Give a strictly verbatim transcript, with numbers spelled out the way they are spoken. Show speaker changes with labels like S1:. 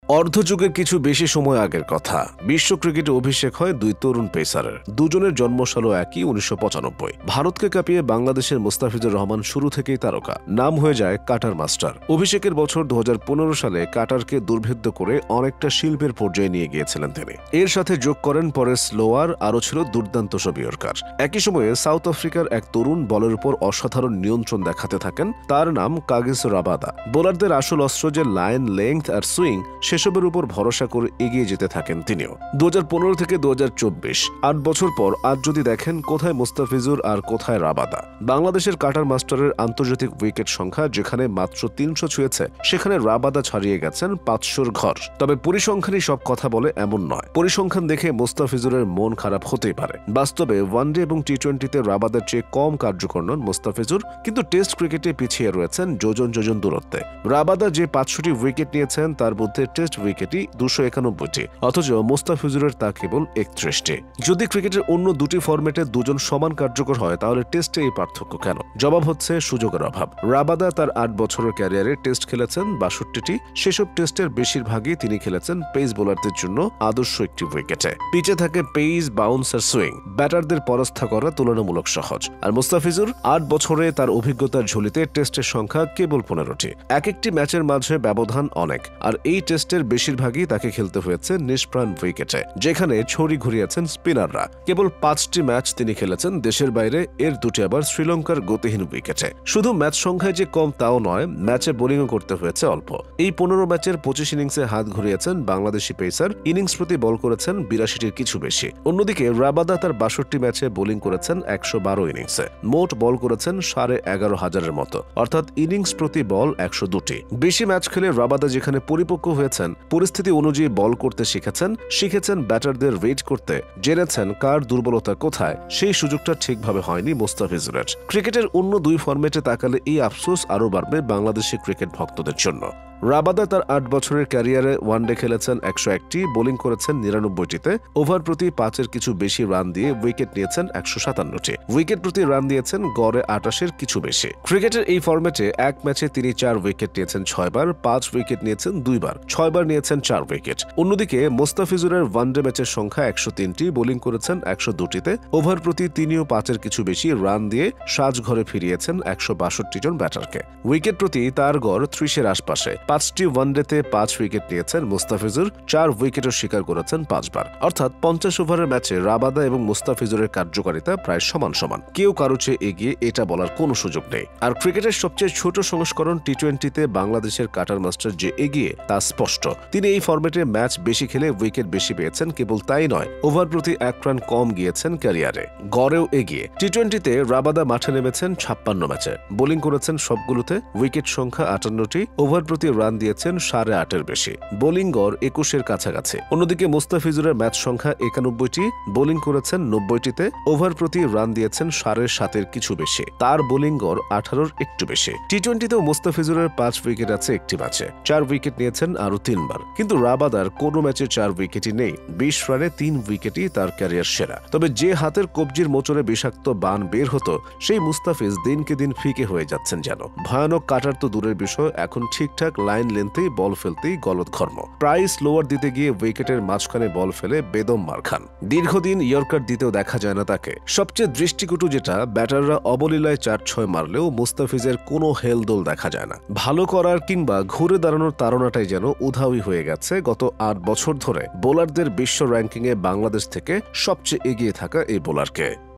S1: অর্ধযুগের কিছু বেশি সময় আগের কথা। বিশ্ব ক্রিকেটে অভিষেক হয় দুই তরুণ পেসারের। দুজনের জন্মসাল একই উনিশশো পঁচানব্বই। ভারতকে কাঁপিয়ে বাংলাদেশের মুস্তাফিজুর রহমান শুরু থেকেই তারকা। নাম হয়ে যায় কাটার মাস্টার। অভিষেকের বছর দু হাজার পনেরো সালে কাটারকে দুর্ভেদ্য করে অনেকটা শিল্পের পর্যায়ে নিয়ে গিয়েছিলেন তিনি। এর সাথে যোগ করেন পরে স্লোয়ার, আরও ছিল দুর্দান্ত সব ইয়র্কার। একই সময়ে সাউথ আফ্রিকার এক তরুণ বলের উপর অসাধারণ নিয়ন্ত্রণ দেখাতে থাকেন। তার নাম কাগিসো রাবাদা। বোলারদের আসল অস্ত্র যে লাইন, লেংথ আর সুইং, সেসবের উপর ভরসা করে এগিয়ে যেতে থাকেন তিনিও। দু হাজার পনেরো থেকে দু হাজার চব্বিশ, আট বছর পর আজ যদি দেখেন কোথায় মুস্তাফিজুর আর কোথায় রাবাদা। বাংলাদেশের কাটার মাস্টারের আন্তর্জাতিক উইকেট সংখ্যা যেখানে মাত্র তিনশো ছুঁয়েছে, সেখানে রাবাদা ছাড়িয়ে গেছেন পাঁচশোর ঘর। তবে পরিসংখ্যানই সব কথা বলে এমন নয়। পরিসংখ্যান দেখে মুস্তাফিজুরের মন খারাপ হতেই পারে। বাস্তবে ওয়ানডে এবং টি টোয়েন্টিতে রাবাদার চেয়ে কম কার্যকর নন মুস্তাফিজুর, কিন্তু টেস্ট ক্রিকেটে পিছিয়ে রয়েছেন যোজন যোজন দূরত্বে। রাবাদা যে পাঁচশোটি উইকেট নিয়েছেন তার মধ্যে টেস্ট উইকেটই দুশো একানব্বইটি, অথচ মুস্তাফিজুরের তা কেবল একত্রিশটি। যদি ক্রিকেটের অন্য দুটি ফরম্যাটে দুজন সমান কার্যকর হয়, তাহলে টেস্টে এই পার্থক্য কেন? জবাব হচ্ছে সুযোগের অভাব। রাবাদা তার আট বছরের ক্যারিয়ারে টেস্ট খেলেছেন বাষট্টিটি। সেসব টেস্টের বেশিরভাগই তিনি খেলেছেন পেস বোলারদের জন্য আদর্শ একটি উইকেটে। পিচে থাকে পেস, বাউন্স আর সুইং। ব্যাটারদের পরাস্ত করা তুলনামূলক সহজ। আর মুস্তাফিজুর আট বছরে তার অভিজ্ঞতার ঝুলিতে টেস্টের সংখ্যা কেবল পনেরোটি। এক একটি ম্যাচের মাঝে ব্যবধান অনেক, আর এই টেস্টের বেশিরভাগই তাকে খেলতে হয়েছে নিষ্প্রাণ উইকেটে, যেখানে ছড়ি ঘুরিয়েছেন স্পিনাররা। কেবল পাঁচটি ম্যাচ তিনি খেলেছেন দেশের বাইরে, এর দুটি আবার শ্রীলঙ্কার গতিহীন উইকেটে। শুধু ম্যাচ সংখ্যায় যে কম তাও নয়, ম্যাচে বোলিংও করতে হয়েছে অল্প। এই পনেরো ম্যাচের পঁচিশ ইনিংসে হাত ঘুরিয়েছেন বাংলাদেশি পেসার। ইনিংস প্রতি বল করেছেন বিরাশিটির কিছু বেশি। অন্যদিকে রাবাদা তার বাষট্টি ম্যাচে বোলিং করেছেন একশো বারো ইনিংসে। মোট বল করেছেন সাড়ে এগারো হাজারের মতো, অর্থাৎ ইনিংস প্রতি বল একশো দুটি। বেশি ম্যাচ খেলে রাবাদা যেখানে পরিপক্ক হয়েছেন, পরিস্থিতি অনুযায়ী বল করতে শিখেছেন, শিখেছেন ব্যাটারদের রেড করতে, জেনেছেন কার দুর্বলতা কোথায়। সেই সুযোগটা ঠিকভাবে হয়নি মুস্তাফিজুরের। ক্রিকেটের অন্য দুই ফরম্যাটে তাকালে এই আফসোস আরও বাড়বে বাংলাদেশি ক্রিকেট ভক্তদের জন্য। রাবাদা তার আট বছরের ক্যারিয়ারে ওয়ানডে খেলেছেন একশো একটি, বোলিং করেছেন নিরানব্বইটিতে। ওভার প্রতি পাঁচের কিছু বেশি রান দিয়ে উইকেট নিয়েছেন একশো সাতান্নটি। উইকেট প্রতি রান দিয়েছেন গড়ে আটাশের কিছু বেশি। ক্রিকেটের এই ফরম্যাটে এক ম্যাচে তিনি চার উইকেট নিয়েছেন ছয়বার, পাঁচ উইকেট নিয়েছেন দুইবার, ছয়বার নিয়েছেন চার উইকেট। অন্যদিকে মুস্তাফিজুরের ওয়ানডে ম্যাচের সংখ্যা একশো তিনটি, বোলিং করেছেন একশো দুটিতে। ওভার প্রতি তিনিও পাঁচের কিছু বেশি রান দিয়ে সাজঘরে ফিরিয়েছেন একশো বাষট্টি জন ব্যাটারকে। উইকেট প্রতি তার গড় ত্রিশের আশপাশে। পাঁচটি ওয়ানডেতে পাঁচ উইকেট নিয়েছেন মুস্তাফিজুর, চার উইকেটও শিকার করেছেন পাঁচবার। অর্থাৎ পঞ্চাশ ওভারের ম্যাচে রাবাদা এবং মুস্তাফিজুরের কার্যকারিতা প্রায় সমান সমান। কেউ কারো চেয়ে এগিয়ে এটা বলার কোনো সুযোগ নেই। আর ক্রিকেটের সবচেয়ে ছোট সংস্করণ টি টোয়েন্টিতে বাংলাদেশের কাটার মাস্টার যে এগিয়ে তা স্পষ্ট। তিনি এই ফরম্যাটে ম্যাচ বেশি খেলে উইকেট বেশি পেয়েছেন। কেবল তাই নয়, ওভার প্রতি এক রান কম গিয়েছেন ক্যারিয়ারে, গড়েও এগিয়ে। টি টোয়েন্টিতে রাবাদা মাঠে নেমেছেন ছাপ্পান্ন ম্যাচে, বোলিং করেছেন সবগুলোতে, উইকেট সংখ্যা আটান্নটি, ওভার প্রতি রান দিয়েছেন সাড়ে আটের বেশি, বোলিং গড় একুশের কাছাকাছি। অন্যদিকে মুস্তাফিজুরের ম্যাচ সংখ্যা একানব্বইটি, বোলিং করেছেন নব্বইটিতে, ওভার প্রতি রান দিয়েছেন সাড়ে সাতের কিছু বেশি, তার বোলিং গড় আঠারোর একটু বেশি। টি টোয়েন্টিতেও মুস্তাফিজুরের পাঁচ উইকেট আছে একটি ম্যাচে, চার উইকেট নিয়েছেন আরো তিনবার। কিন্তু রাবাদার কোনো ম্যাচে চার উইকেটই নেই। বিশ রানে তিন উইকেটই তার ক্যারিয়ার সেরা। তবে যে হাতের কবজির মোচড়ে বিষাক্ত বান বের হতো, সেই মুস্তাফিজ দিনকে দিন ফিকে হয়ে যাচ্ছেন যেন। ভয়ানক কাটার তো দূরের বিষয়, এখন ঠিকঠাক লাইন লেন্থেই বল ফেলতেই গলদঘর্ম। প্রায় স্লোয়ার দিতে গিয়ে উইকেটের মাঝখানে বল ফেলে বেদম মার খান। দীর্ঘদিন ইয়র্কার দিতেও দেখা যায় না তাকে। সবচেয়ে দৃষ্টিকটু যেটা, ব্যাটাররা অবলীলায় চার ছয় মারলেও মুস্তাফিজের কোনো হেলদোল দেখা যায় না। ভালো করার কিংবা ঘুরে দাঁড়ানোর তাড়নাটাই যেন উধাওই হয়ে গেছে গত আট বছর ধরে বোলারদের বিশ্ব র্যাঙ্কিংয়ে বাংলাদেশ থেকে সবচেয়ে এগিয়ে থাকা এই বোলারকে।